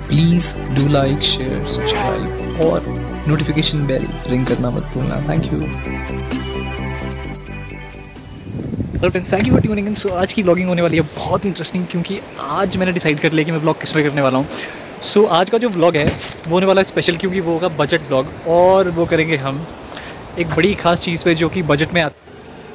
Please do like, share, subscribe और notification bell ring करना मत भूलना। Thank you. Hello friends, thank you for tuning in. So आज की व्लॉगिंग होने वाली है बहुत इंटरेस्टिंग, क्योंकि आज मैंने डिसाइड कर लिया कि मैं व्लॉग किस में करने वाला हूँ। सो आज का जो व्लॉग है वो होने वाला है स्पेशल, क्योंकि वो होगा बजट व्लॉग, और वो करेंगे हम एक बड़ी ख़ास चीज़ पे जो कि बजट में आती।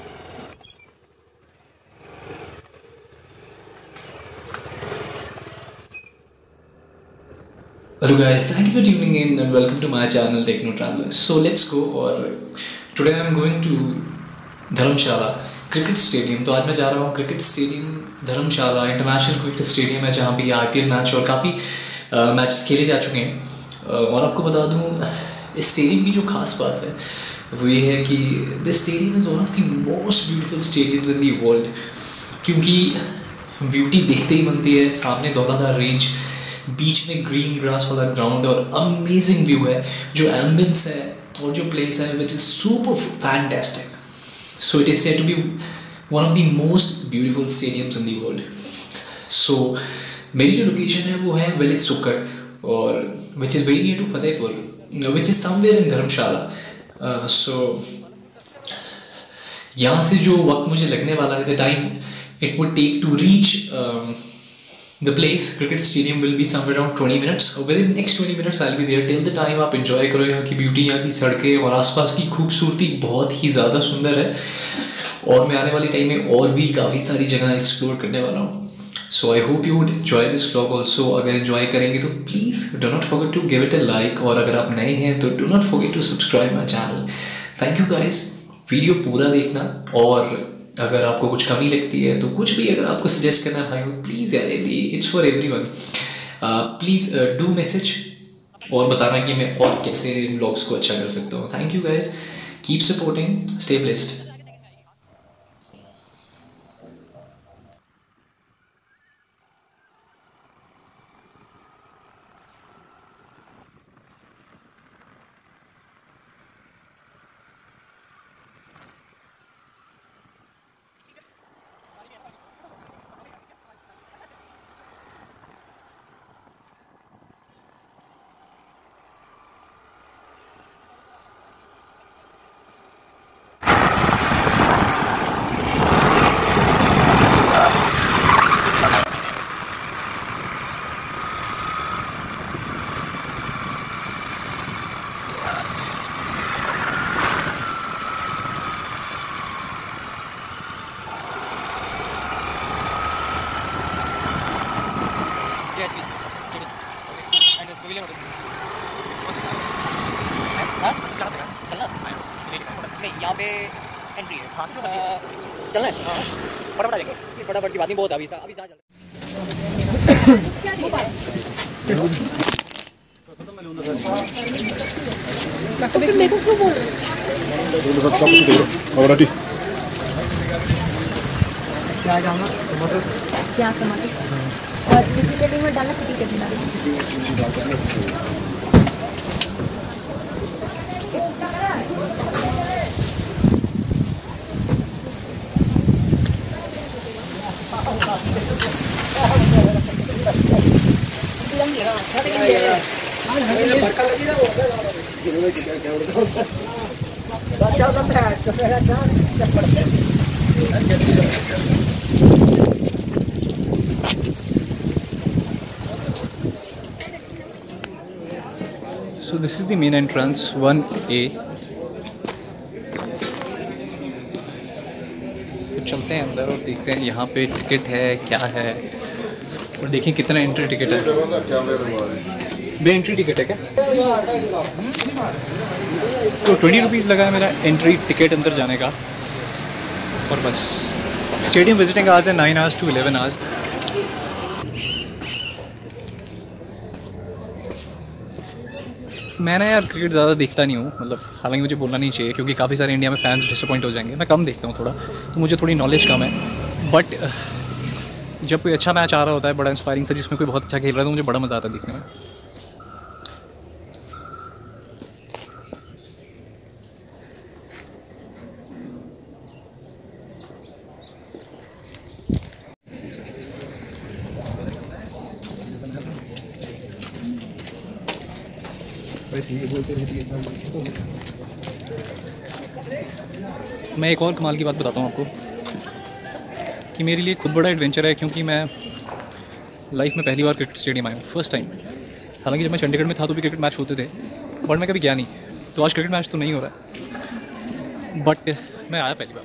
Hello guys, thank you for tuning in and welcome to my channel Techno Traveler. So let's go, और today I'm going to Dharamshala cricket stadium. तो आज मैं जा रहा हूँ cricket stadium Dharamshala international cricket stadium है, जहाँ पे IPL मैच और काफ़ी मैचेस खेले जा चुके हैं। और आपको बता दूँ इस स्टेडियम की जो खास बात है वो ये है कि this stadium is one of the most beautiful stadiums in the world, क्योंकि ब्यूटी देखते ही बनती है। सामने धौलाधार रेंज, बीच में ग्रीन ग्रास वाला ग्राउंड और अमेजिंग व्यू है। जो एम्बियंस है और जो प्लेस है which is super fantastic. So it is said to be one of the most beautiful stadiums in the world. So मेरी जो लोकेशन है वो है विलेज सुक्कड़, और which is very near to Fatehpur, which is somewhere in Dharamshala. So यहाँ से जो वक्त मुझे लगने वाला है, the time it would take to reach the place cricket stadium will be somewhere around 20 minutes. Within the next 20 minutes I'll be there. Till the time आप enjoy करो यहाँ की ब्यूटी, यहाँ की सड़कें और आसपास की खूबसूरती बहुत ही ज़्यादा सुंदर है। और मैं आने वाली टाइम में और भी काफ़ी सारी जगह एक्सप्लोर करने वाला हूँ। So I hope you would enjoy this vlog also. अगर enjoy करेंगे तो please do not forget to give it a like, और अगर आप नए हैं तो do not forget to subscribe my channel. Thank you guys. Video पूरा देखना, और अगर आपको कुछ कमी लगती है तो कुछ भी अगर आपको सजेस्ट करना है भाई, प्लीज़ यार, it's for everyone. Please do message और बताना कि मैं और कैसे व्लॉग्स को अच्छा कर सकता हूँ। Thank you guys, keep supporting, stay blessed. यहाँ पे एंट्री है। हाँ चलना है, फटाफट आ जाएंगे। फटाफट की बात नहीं, बहुत अभी अभी जहाँ क्या टमाटर और किसी चटनी में डालना, किसी चटनी डालना। So this is the main entrance 1A। तो चलते हैं अंदर और देखते हैं यहाँ पे टिकट है क्या है, और देखें कितना एंट्री टिकट है। बे एंट्री टिकट है क्या? तो 20 रुपीज़ लगा है मेरा एंट्री टिकट अंदर जाने का। और बस स्टेडियम विजिटिंग आवर्स है 9 hours to 11 hours। मैं ना यार क्रिकेट ज़्यादा देखता नहीं हूँ, मतलब हालांकि मुझे बोलना नहीं चाहिए क्योंकि काफ़ी सारे इंडिया में फैंस डिसअपॉइंट हो जाएंगे। मैं कम देखता हूँ थोड़ा, तो मुझे थोड़ी नॉलेज कम है। बट जब कोई अच्छा मैच आ रहा होता है बड़ा इंस्पायरिंग सा, जिसमें कोई बहुत अच्छा खेल रहा है, तो मुझे बड़ा मज़ा आता है देखने में। मैं एक और कमाल की बात बताता हूँ आपको कि मेरे लिए खुद बड़ा एडवेंचर है, क्योंकि मैं लाइफ में पहली बार क्रिकेट स्टेडियम आया हूँ, फर्स्ट टाइम। हालांकि जब मैं चंडीगढ़ में था तो भी क्रिकेट मैच होते थे, बट मैं कभी गया नहीं। तो आज क्रिकेट मैच तो नहीं हो रहा है, बट मैं आया पहली बार।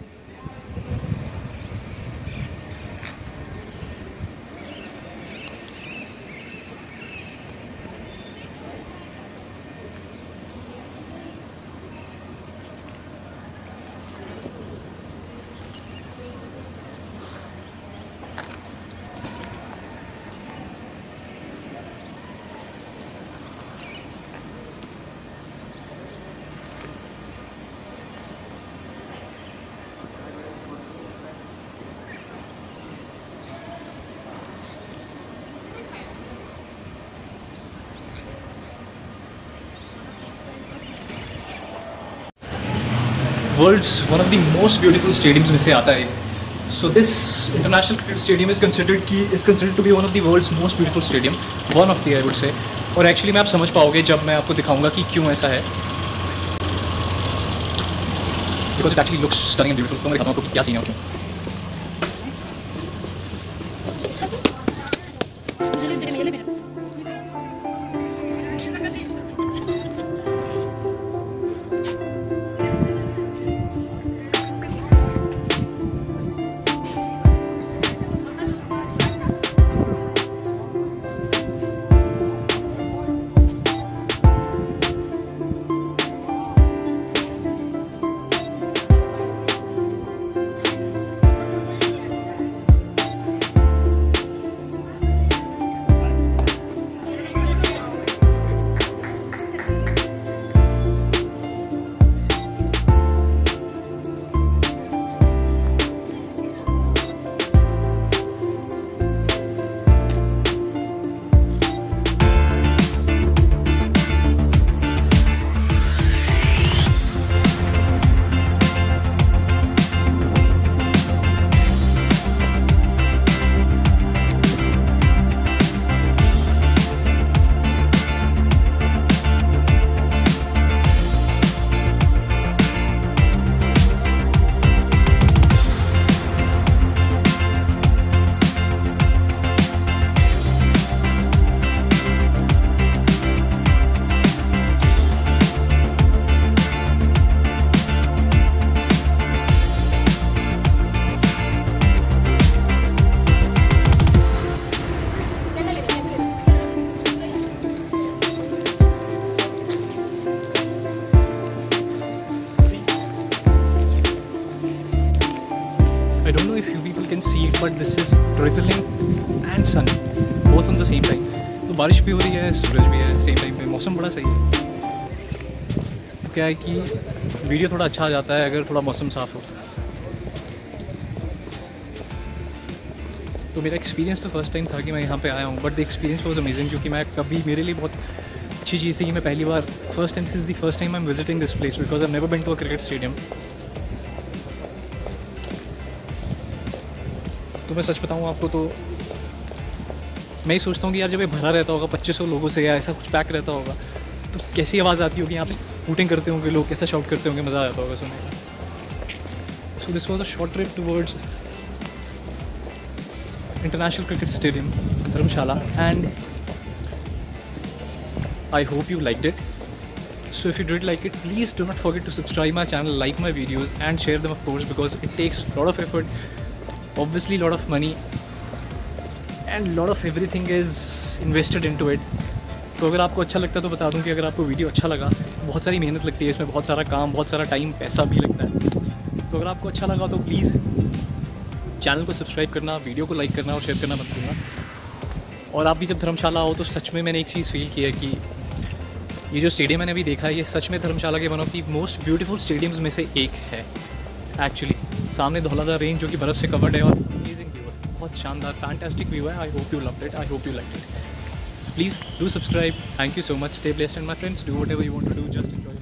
World's one of the most beautiful stadiums में से आता है। So this international cricket stadium is considered to be one of the world's most beautiful stadium, one of the I would say. और एक्चुअली में आप समझ पाओगे जब मैं आपको दिखाऊंगा कि क्यों ऐसा है, because it actually looks stunning and beautiful. तो मैं दिखाता हूँ आपको क्या सीन है क्यों। I don't know if you people can see it, but this is drizzling and sun both on the same time. तो बारिश भी हो रही है, सूरज भी है सेम टाइम पे, मौसम बड़ा सही है। तो क्या है कि वीडियो थोड़ा अच्छा आ जाता है अगर थोड़ा मौसम साफ़ हो। तो मेरा एक्सपीरियंस तो फर्स्ट टाइम था कि मैं यहाँ पे आया हूँ, but the experience was amazing, क्योंकि मैं कभी, मेरे लिए बहुत अच्छी चीज़ थी कि मैं पहली बार first time, this is the first time I am visiting this place because I never been to a cricket stadium. तो मैं सच बताऊँ आपको तो मैं ही सोचता हूँ कि यार जब ये भरा रहता होगा 2500 लोगों से या ऐसा कुछ पैक रहता होगा तो कैसी आवाज़ आती होगी, यहाँ पे हूटिंग करते होंगे लोग, कैसा शॉट करते होंगे, मज़ा आता होगा सुनने का। So this was a short trip towards International Cricket Stadium, Dharamshala, and I hope you liked it. So if you did like it, please do not forget to subscribe my channel, like my videos and share them of course, because it takes a lot of effort, obviously a lot of money and a lot of everything is invested into it. तो अगर आपको अच्छा लगता है तो बता दूं कि अगर आपको वीडियो अच्छा लगा, बहुत सारी मेहनत लगती है इसमें, बहुत सारा काम, बहुत सारा टाइम, पैसा भी लगता है। तो अगर आपको अच्छा लगा तो प्लीज़ चैनल को सब्सक्राइब करना, वीडियो को लाइक करना और शेयर करना मत भूलना। और आप भी जब धर्मशाला आओ तो सच में मैंने एक चीज़ फील की है कि ये जो स्टेडियम मैंने अभी देखा है, ये सच में धर्मशाला के one of the most beautiful stadiums में से एक है एक्चुअली। सामने धौलाधार रेंज जो कि बर्फ़ से कवर्ड है और अमेजिंग व्यू है, बहुत शानदार फैंटास्टिक व्यू है। I hope you loved it, I hope you liked it. Please do subscribe. Thank you so much, stay blessed and my friends, do whatever you want to do, just enjoy.